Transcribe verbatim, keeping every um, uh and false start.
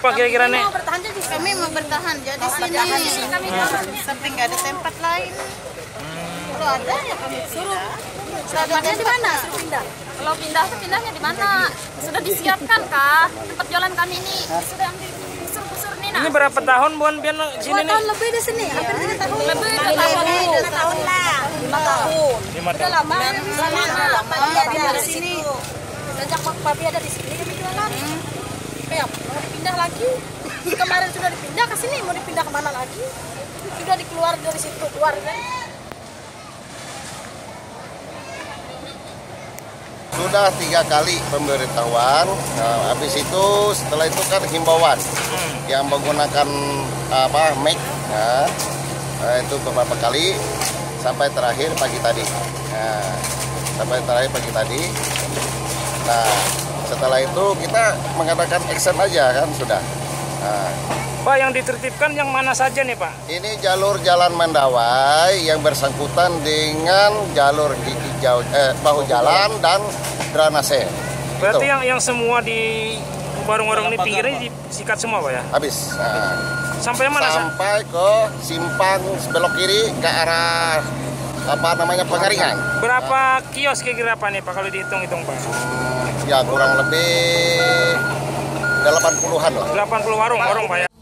apa kira-kira nih? Mau bertahan jadi kami mau bertahan jadi sini. Kami sampai nggak ada tempat lain. Kalau ada ya kami suruh. Tempatnya di mana? Suruh pindah. Kalau pindah tuh pindahnya di mana? Sudah disiapkan kah? Tempat jualan kami ini sudah ambil busur-busur nih. Ini berapa tahun buan pian sini nih? Tahun lebih di sini, hampir tiga tahun. Lebih dua tahun. Dua tahun lah. Lima tahun. Lima Udah tahun. lama. Lama. Lama dia di sini. Sejak papi ada di sini kami jualan. Kayak mau dipindah lagi. Kemarin sudah dipindah ke sini, mau dipindah kemana lagi? Sudah dikeluar dari situ keluar kan? Sudah tiga kali pemberitahuan, nah, habis itu setelah itu kan himbauan hmm. yang menggunakan apa mic, nah, nah, itu beberapa kali sampai terakhir pagi tadi, nah, sampai terakhir pagi tadi. Nah setelah itu kita mengadakan action aja kan sudah. Nah, Pak, yang ditertibkan yang mana saja nih Pak? ini jalur Jalan Mendawai yang bersangkutan dengan jalur hijau, eh, bahu jalan dan drainase. Berarti Gitu. yang yang semua di warung-warung ini pinggirnya disikat semua Pak ya? Habis. Nah, Sampai mana? Sa? sampai ke simpang belok kiri ke arah apa namanya Pengaringan. Berapa kios kira-kira Pak nih Pak kalau dihitung-hitung Pak? Hmm, ya kurang lebih delapan puluhan lah. delapan puluh warung, warung Pak ya?